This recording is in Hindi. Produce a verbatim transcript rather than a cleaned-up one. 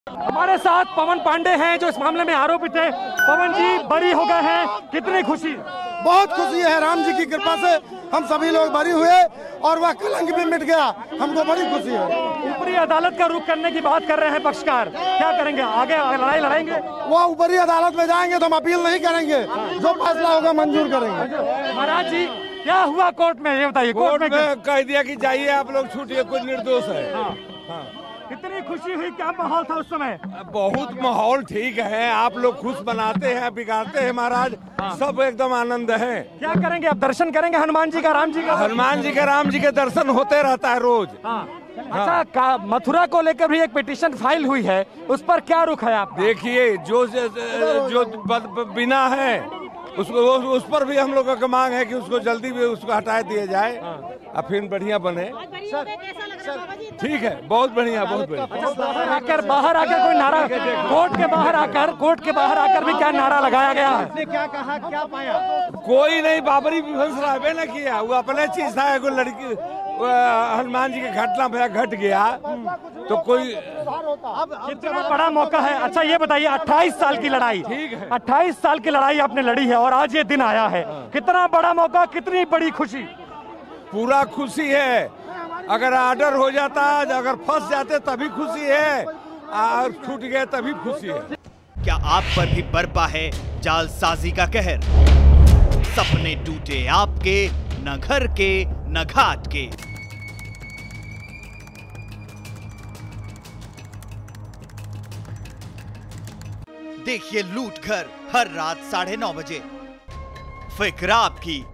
हमारे साथ पवन पांडे हैं जो इस मामले में आरोपित है। पवन जी बरी हो गए हैं, कितनी खुशी? बहुत खुशी है, राम जी की कृपा से हम सभी लोग बरी हुए और वह कलंक भी मिट गया, हमको बड़ी खुशी है। ऊपरी अदालत का रुख करने की बात कर रहे हैं पक्षकार, क्या करेंगे आगे? लड़ाई लड़ाएंगे? वो ऊपरी अदालत में जाएंगे तो हम अपील नहीं करेंगे, जो फैसला होगा मंजूर करेंगे। महाराज जी क्या हुआ कोर्ट में, ये बताइए। कोर्ट में कह दिया कि जाइए आप लोग, छूटिए, कोई निर्दोष है। हाँ। हाँ। कितनी खुशी हुई, क्या माहौल था उस समय? बहुत माहौल ठीक है, आप लोग खुश बनाते हैं, बिगाड़ते हैं महाराज। हाँ। सब एकदम आनंद है। क्या करेंगे अब? दर्शन करेंगे हनुमान जी का, राम जी का? हनुमान जी का, राम जी के दर्शन होते रहता है रोज। हाँ। अच्छा, का मथुरा को लेकर भी एक पिटीशन फाइल हुई है, उस पर क्या रुख है आप? देखिए, जो जो बिना है उसको, उस पर भी हम लोगों का मांग है कि उसको जल्दी भी उसको हटा दिया जाए। अब फिर बढ़िया बने। ठीक है, बहुत बढ़िया, बहुत बढ़िया। बाहर आकर बाहर आकर कोई नारा, कोर्ट के बाहर आकर कोर्ट के बाहर आकर भी क्या नारा लगाया गया है? आपने क्या कहा, क्या पाया? कोई नहीं, बाबरी विध्वंस रावे न किया, वो अपने चीज था। कोई लड़की हनुमान जी के घटना भया घट गया तो कोई कितना बड़ा मौका है। अच्छा ये बताइए, अट्ठाईस साल की लड़ाई, ठीक है, अट्ठाईस साल की लड़ाई आपने लड़ी है और आज ये दिन आया है, कितना बड़ा मौका, कितनी बड़ी खुशी? पूरा खुशी है। अगर ऑर्डर हो जाता, अगर फंस जाते तभी खुशी है, और छूट गए तभी खुशी है। क्या आप पर भी बरपा है जालसाजी का कहर? सपने टूटे आपके, न घर के न घाट के। देखिए लूट घर हर रात साढ़े नौ बजे। फिक्र आपकी,